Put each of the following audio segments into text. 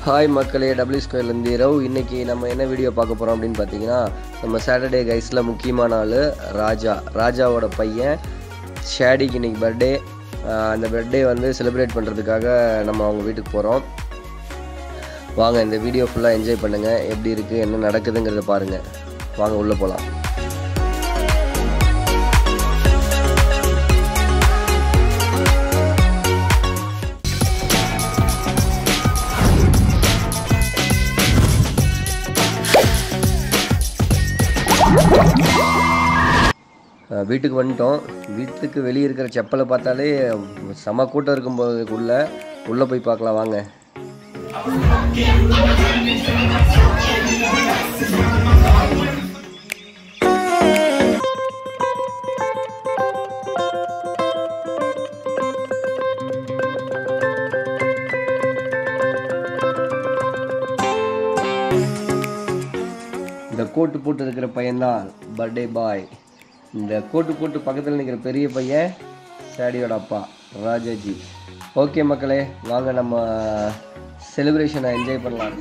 Hi மக்களே, W ஸ்கொயர்லேருந்து இரவு. இன்றைக்கி நம்ம என்ன வீடியோ பார்க்க போகிறோம் அப்படின்னு பார்த்தீங்கன்னா, நம்ம சாட்டர்டே கைஸில் முக்கியமான ஆள் ராஜாவோட பையன் ஷேடிக்கு இன்றைக்கி பர்த்டே. அந்த பர்த்டே வந்து செலிப்ரேட் பண்ணுறதுக்காக நம்ம அவங்க வீட்டுக்கு போகிறோம். வாங்க இந்த வீடியோ ஃபுல்லாக என்ஜாய் பண்ணுங்கள். எப்படி இருக்குது, என்ன நடக்குதுங்கிறத பாருங்கள். வாங்க உள்ளே போகலாம். வீட்டுக்கு வந்துட்டோம். வீட்டுக்கு வெளியே இருக்கிற செப்பலை பார்த்தாலே செம கூட்டம் இருக்கும்போது உள்ளே போய் பார்க்கலாம் வாங்க. இந்த கோட்டு போட்டு இருக்கிற பையன்தான் பர்த்டே பாய். இந்த கோட்டு போட்டு பக்கத்தில் நிற்கிற பெரிய பையன் ஷேடியோட அப்பா ராஜாஜி. ஓகே மக்களே, வாங்க நம்ம செலிப்ரேஷனை என்ஜாய் பண்ணலாம்.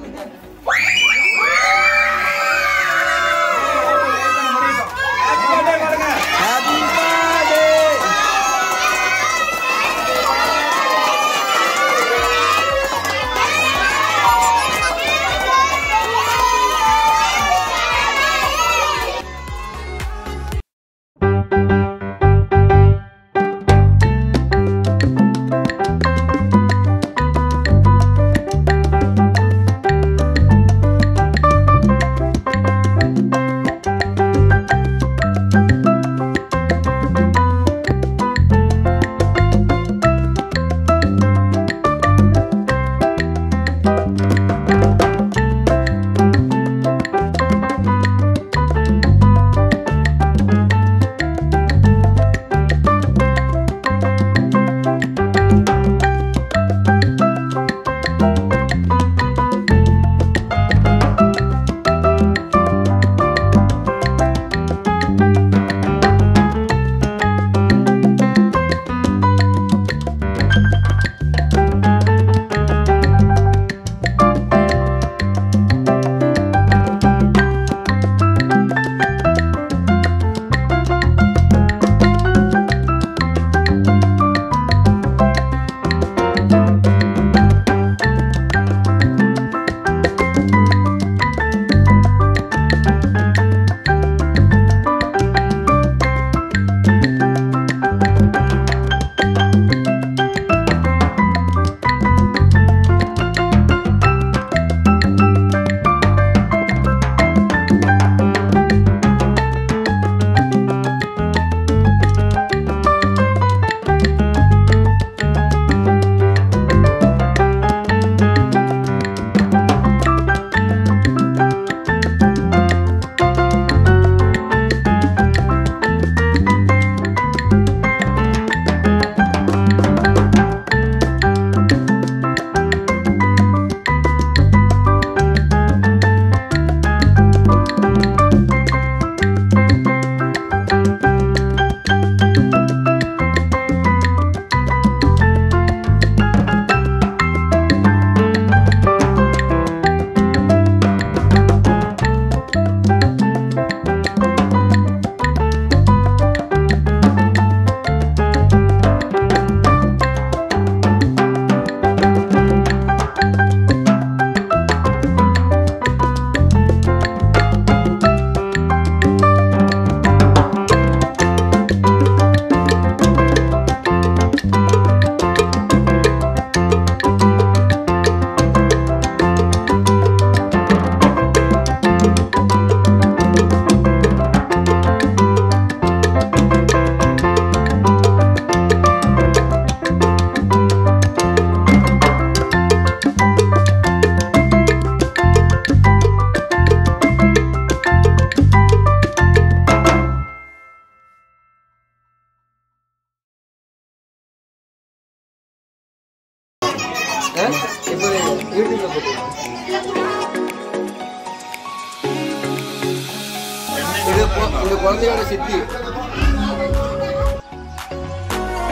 இந்த குழந்தையோட சித்தி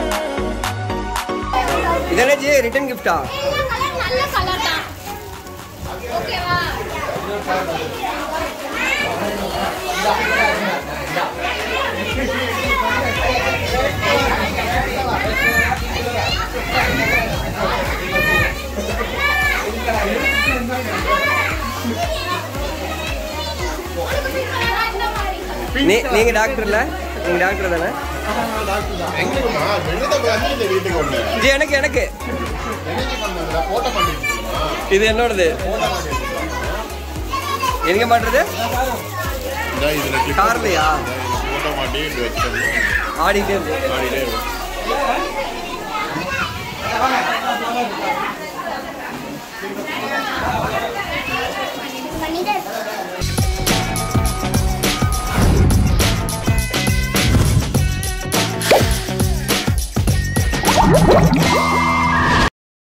இதெல்லாம் ரிட்டர்ன் கிஃப்டா? நீங்க டாக்டர்ல நீங்க டாக்டர் தானே எனக்கு எனக்கு இது என்னோடது எங்க மாட்டுறது கார்லையா ஆடிட்டே